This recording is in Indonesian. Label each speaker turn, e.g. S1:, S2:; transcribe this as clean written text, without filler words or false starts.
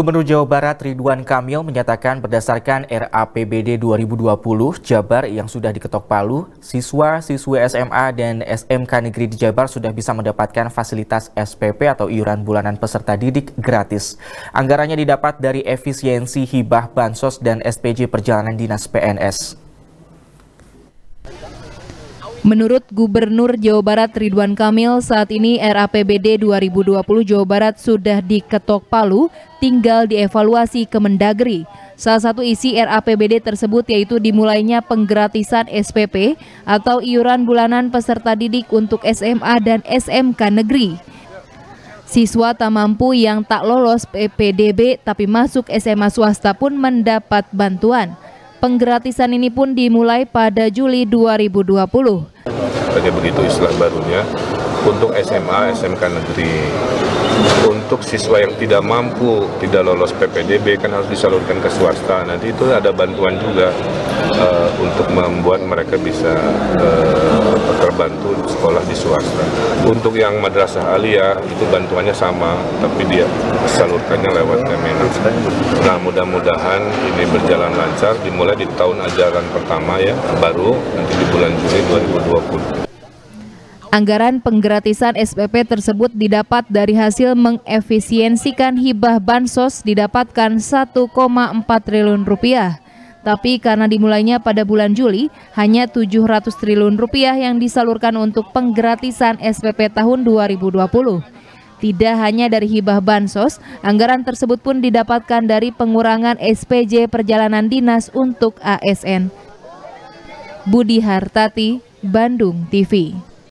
S1: Gubernur Jawa Barat Ridwan Kamil menyatakan berdasarkan RAPBD 2020 Jabar yang sudah diketok palu, siswa-siswi SMA dan SMK Negeri di Jabar sudah bisa mendapatkan fasilitas SPP atau iuran bulanan peserta didik gratis. Anggarannya didapat dari efisiensi hibah bansos dan SPJ perjalanan dinas PNS.
S2: Menurut Gubernur Jawa Barat Ridwan Kamil, saat ini RAPBD 2020 Jawa Barat sudah diketok palu, tinggal dievaluasi ke Mendagri. Salah satu isi RAPBD tersebut yaitu dimulainya penggratisan SPP atau iuran bulanan peserta didik untuk SMA dan SMK negeri. Siswa tak mampu yang tak lolos PPDB tapi masuk SMA swasta pun mendapat bantuan. Penggratisan ini pun dimulai pada Juli 2020.
S3: Begitu istilah barunya untuk SMA, SMK negeri. Untuk siswa yang tidak mampu, tidak lolos PPDB kan harus disalurkan ke swasta. Nanti itu ada bantuan juga untuk membuat mereka bisa terbantu sekolah di swasta. Untuk yang madrasah aliyah itu bantuannya sama, tapi dia salurkannya lewat Kemenak. Nah, mudah-mudahan ini berjalan lancar, dimulai di tahun ajaran pertama ya, baru nanti di bulan Juli 2020.
S2: Anggaran penggratisan SPP tersebut didapat dari hasil mengefisiensikan hibah bansos didapatkan 1,4 triliun rupiah. Tapi karena dimulainya pada bulan Juli, hanya 700 triliun rupiah yang disalurkan untuk penggratisan SPP tahun 2020. Tidak hanya dari hibah bansos, anggaran tersebut pun didapatkan dari pengurangan SPJ perjalanan dinas untuk ASN. Budi Hartati, Bandung TV.